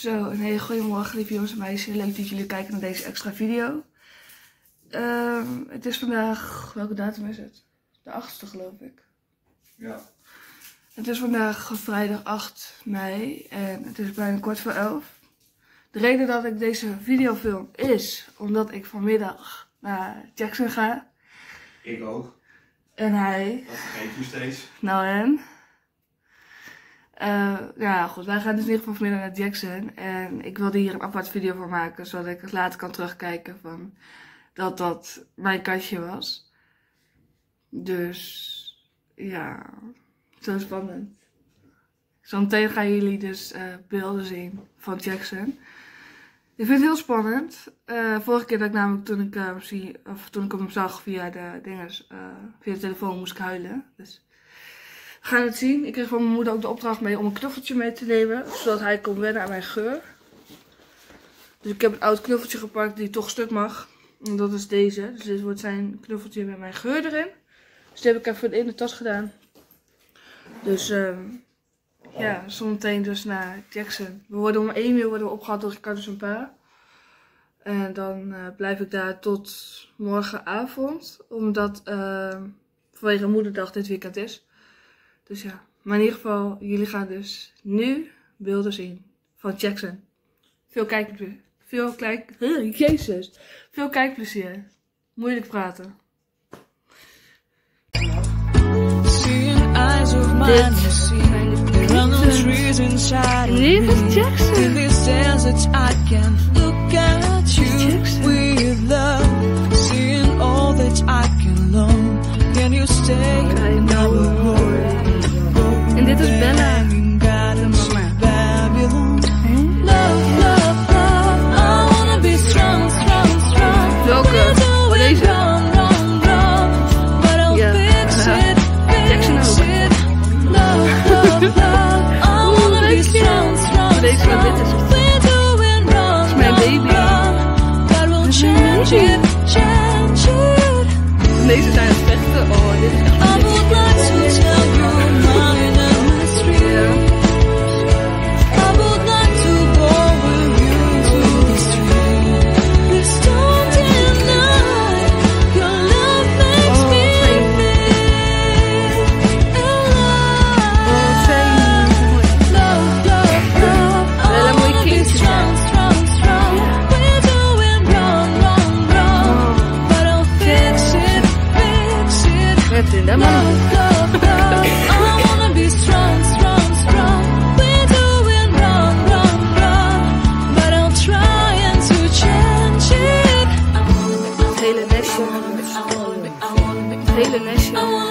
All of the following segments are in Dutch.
Zo, een hele goede morgen, lieve jongens en meisjes. Leuk dat jullie kijken naar deze extra video. Het is vandaag, welke datum is het? De 8e geloof ik. Ja. Het is vandaag vrijdag 8 mei en het is bijna 11:15. De reden dat ik deze video film is omdat ik vanmiddag naar Jackson ga. Ik ook. En hij. Dat vergeet je steeds. Nou en? Ja goed, wij gaan dus in ieder geval vanmiddag naar Jackson. En ik wilde hier een apart video voor maken, zodat ik het later kan terugkijken van dat mijn kastje was. Dus ja, zo spannend. Zometeen gaan jullie dus beelden zien van Jackson. Ik vind het heel spannend. Vorige keer dat ik namelijk toen ik hem zag via de telefoon moest ik huilen. Dus we gaan het zien. Ik kreeg van mijn moeder ook de opdracht mee om een knuffeltje mee te nemen, zodat hij kon wennen aan mijn geur. Dus ik heb een oud knuffeltje gepakt die toch stuk mag. En dat is deze. Dus dit wordt zijn knuffeltje met mijn geur erin. Dus die heb ik even in de tas gedaan. Dus ja, zometeen dus naar Jackson. We worden om 1 uur opgehaald door Ricardo zijn pa. En dan blijf ik daar tot morgenavond. Omdat vanwege moederdag dit weekend is. Dus ja, maar in ieder geval, jullie gaan dus nu beelden zien van Jackson. Veel kijkplezier. Veel kijkplezier. Moeilijk praten. Dit is Jackson. In this desert I can look at you with love. Seeing all that I can learn. Can you stay in our world? En dit is Bella. Welke? Deze? Ja, Jackson ook. Deze wat dit is. Dat is mijn baby. Deze zijn het vechten. Oh, dit is echt hele nestje.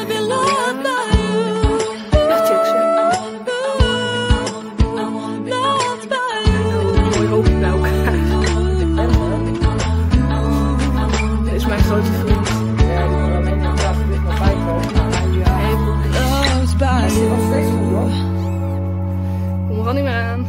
Mooi hoofd bij elkaar. Dit is mijn grote vriend. Kom er al niet meer aan.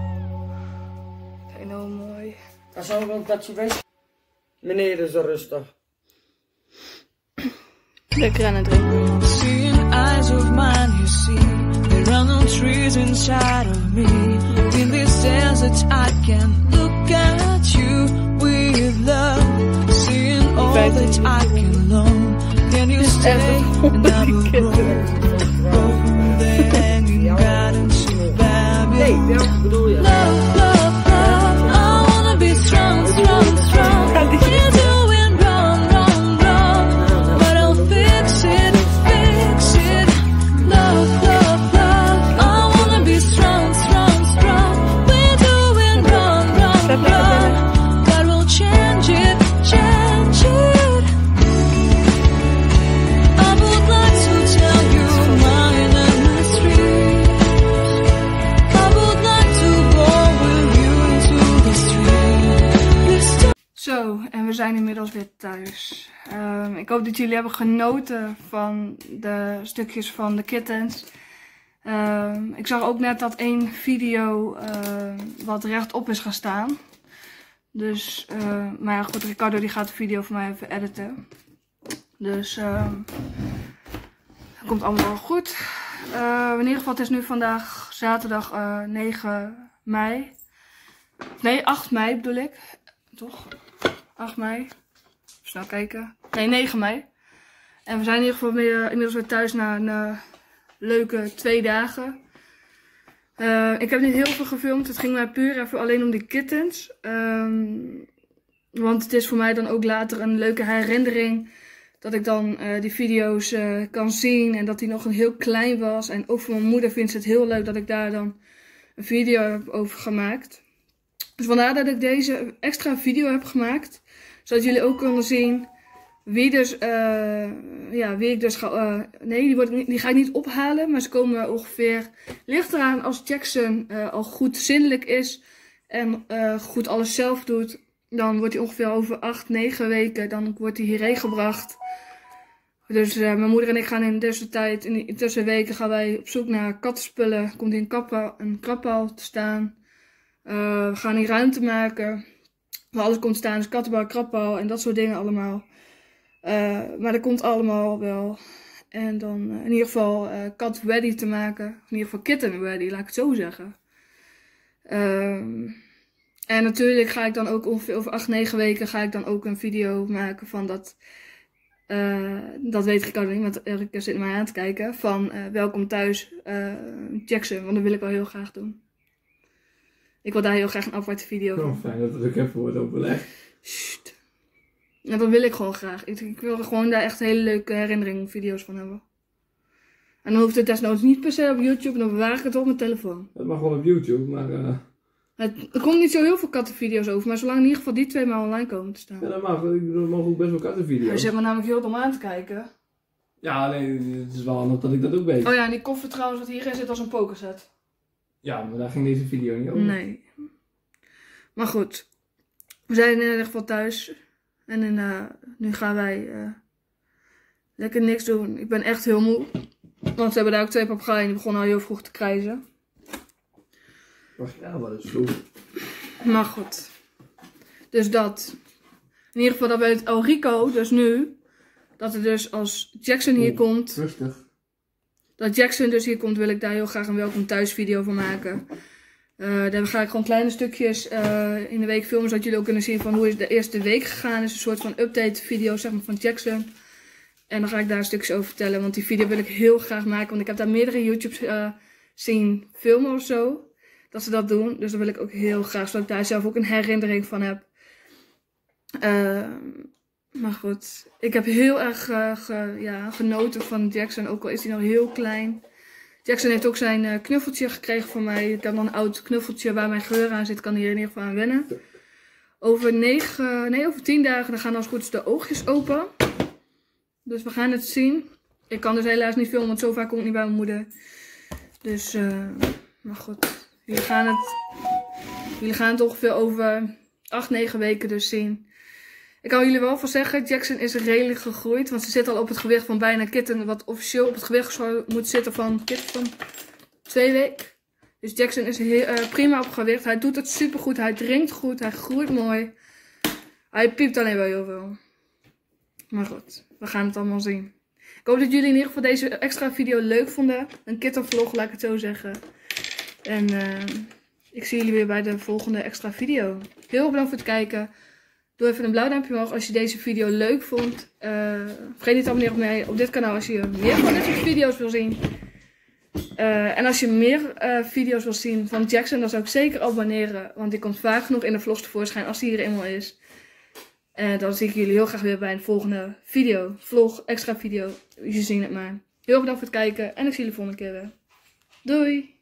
Kijk nou mooi. Dat zou ook dat je weet. Meneer is er rustig. Lekker aan het drinken. Seeing eyes of mine, you see, there are no trees inside of me. In this desert, I can look at you with love. Seeing all that I can learn. Can you stay in our world? The hanging gardens of Babylon. Love, love, love. I wanna be strong, strong, strong. We're doing wrong, wrong, wrong. But I'll fix it, fix it. Love, love, love. I wanna be strong, strong, strong. We're doing wrong, wrong, wrong. But we'll change it, change it. I would like to tell you my mystery. I would like to go with you into the street. Zo, en we zijn inmiddels weer thuis. Ik hoop dat jullie hebben genoten van de stukjes van de kittens. Ik zag ook net dat één video wat rechtop is gaan staan. Dus, maar ja goed, Ricardo die gaat de video voor mij even editen. Dus, het komt allemaal wel goed. In ieder geval, het is nu vandaag zaterdag 9 mei. Nee, 8 mei bedoel ik. Toch? 8 mei. Even snel kijken. Nee, 9 mei. En we zijn in ieder geval inmiddels weer thuis na een leuke 2 dagen. Ik heb niet heel veel gefilmd. Het ging mij puur even alleen om die kittens. Want het is voor mij dan ook later een leuke herinnering. Dat ik dan die video's kan zien. En dat die nog een heel klein was. En ook voor mijn moeder vindt ze het heel leuk dat ik daar dan een video heb over gemaakt. Dus vandaar dat ik deze extra video heb gemaakt. Zodat jullie ook kunnen zien wie dus, wie ik dus ga, die ga ik niet ophalen. Maar ze komen ongeveer, ligt eraan als Jackson al goed zindelijk is. En goed alles zelf doet. Dan wordt hij ongeveer over 8, 9 weken, dan wordt hij hierheen gebracht. Dus mijn moeder en ik gaan in deze tijd, in die tussenweken gaan wij op zoek naar kattenspullen. Komt hij een krabpaal te staan. We gaan hier ruimte maken. Waar alles komt te staan, dus kattenbal, krabpaal en dat soort dingen allemaal. Maar dat komt allemaal wel. En dan in ieder geval kat ready te maken. In ieder geval kitten ready, laat ik het zo zeggen. En natuurlijk ga ik dan ook ongeveer over 8, 9 weken ga ik dan ook een video maken van dat. Dat weet ik ook niet, want Elke zit mij aan te kijken. Van welkom thuis Jackson, want dat wil ik wel heel graag doen. Ik wil daar heel graag een aparte video van. Fijn dat het ook even wordt overlegd. Sst. Ja, dat wil ik gewoon graag. Ik wil er gewoon daar echt hele leuke herinneringsvideo's van hebben. En dan hoeft het desnoods niet per se op YouTube, dan bewaar ik het op mijn telefoon. Dat mag wel op YouTube, maar... Er komt niet zo heel veel kattenvideo's over, maar zolang in ieder geval die 2 maar online komen te staan. Ja, dat mag. Er mogen ook best wel kattenvideo's. Hij zit me namelijk heel dom aan te kijken. Ja, nee, het is wel handig dat ik dat ook weet. Oh ja, en die koffer trouwens wat hierin zit als een pokerset. Ja, maar daar ging deze video niet over. Nee. Maar goed. We zijn in ieder geval thuis. En nu gaan wij lekker niks doen. Ik ben echt heel moe. Want ze hebben daar ook 2 papegaaien die begonnen al heel vroeg te krijzen. Wacht, ja, wat is vroeg. Maar goed. Dus dat. In ieder geval dat we het El Rico, dus nu. Dat er dus als Jackson hier komt. Rustig. Dat Jackson dus hier komt, wil ik daar heel graag een welkom thuis video van maken. Daar ga ik gewoon kleine stukjes in de week filmen, zodat jullie ook kunnen zien van hoe is de eerste week gegaan. Dus een soort van update video zeg maar, van Jackson. En dan ga ik daar stukjes over vertellen, want die video wil ik heel graag maken. Want ik heb daar meerdere YouTubes zien filmen of zo. Dat ze dat doen. Dus dat wil ik ook heel graag, zodat ik daar zelf ook een herinnering van heb. Maar goed, ik heb heel erg genoten van Jackson, ook al is hij nog heel klein. Jackson heeft ook zijn knuffeltje gekregen van mij. Ik heb dan een oud knuffeltje waar mijn geur aan zit, kan hij er in ieder geval aan wennen. Over 10 dagen dan gaan als goed is de oogjes open. Dus we gaan het zien. Ik kan dus helaas niet filmen, want zo vaak kom ik niet bij mijn moeder. Dus, maar goed. Jullie gaan het ongeveer over 8, 9 weken dus zien. Ik kan jullie wel van zeggen, Jackson is redelijk gegroeid. Want ze zit al op het gewicht van bijna kitten. Wat officieel op het gewicht zou moeten zitten van kitten van 2 weken. Dus Jackson is prima op gewicht. Hij doet het supergoed. Hij drinkt goed. Hij groeit mooi. Hij piept alleen wel heel veel. Maar goed, we gaan het allemaal zien. Ik hoop dat jullie in ieder geval deze extra video leuk vonden. Een kittenvlog, laat ik het zo zeggen. En ik zie jullie weer bij de volgende extra video. Heel erg bedankt voor het kijken. Doe even een blauw duimpje omhoog als je deze video leuk vond. Vergeet niet te abonneren op dit kanaal als je meer van dit soort video's wil zien. En als je meer video's wil zien van Jackson, dan zou ik zeker abonneren. Want die komt vaak genoeg in de vlogs tevoorschijn als hij hier eenmaal is. En dan zie ik jullie heel graag weer bij een volgende video. Vlog, extra video. Je ziet het maar. Heel erg bedankt voor het kijken. En ik zie jullie volgende keer weer. Doei!